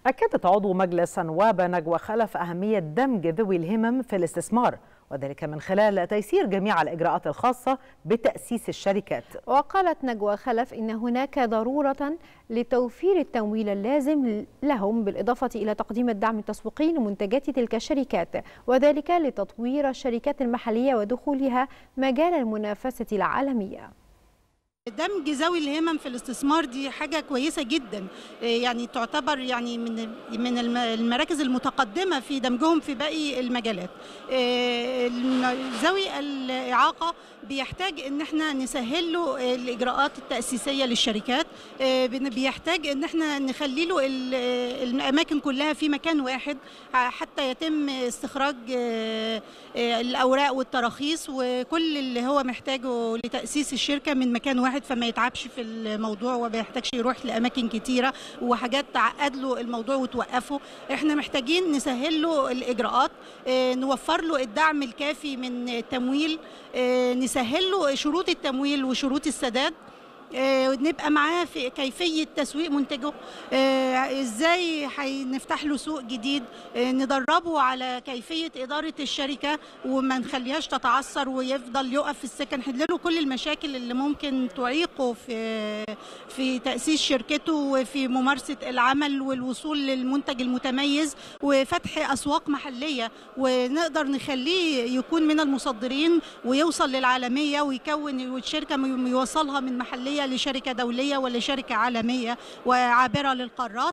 أكدت عضو مجلس النواب نجوى خلف أهمية دمج ذوي الهمم في الاستثمار، وذلك من خلال تيسير جميع الإجراءات الخاصة بتأسيس الشركات. وقالت نجوى خلف إن هناك ضرورة لتوفير التمويل اللازم لهم، بالإضافة إلى تقديم الدعم التسويقي لمنتجات تلك الشركات، وذلك لتطوير الشركات المحلية ودخولها مجال المنافسة العالمية. دمج ذوي الهمم في الاستثمار دي حاجة كويسة جدا، يعني تعتبر يعني من المراكز المتقدمة في دمجهم في باقي المجالات. ذوي الإعاقة بيحتاج ان احنا نسهل له الإجراءات التأسيسية للشركات، بيحتاج ان احنا نخلي له الأماكن كلها في مكان واحد حتى يتم استخراج الأوراق والتراخيص وكل اللي هو محتاجه لتأسيس الشركة من مكان واحد، فما يتعبش في الموضوع وما يحتاجش يروح لأماكن كتيرة وحاجات تعقد له الموضوع وتوقفه. احنا محتاجين نسهل له الإجراءات، نوفر له الدعم الكافي من التمويل، نسهل له شروط التمويل وشروط السداد، نبقى معاه في كيفية تسويق منتجه، ازاي هنفتح له سوق جديد، ندربه على كيفية إدارة الشركة وما نخليهاش تتعثر ويفضل يقف في السكن، نحل له كل المشاكل اللي ممكن تعيقه في تأسيس شركته وفي ممارسة العمل والوصول للمنتج المتميز وفتح أسواق محلية، ونقدر نخليه يكون من المصدرين ويوصل للعالمية ويكون الشركة يوصلها من محلية لشركة دولية ولا شركة عالمية وعابرة للقارات.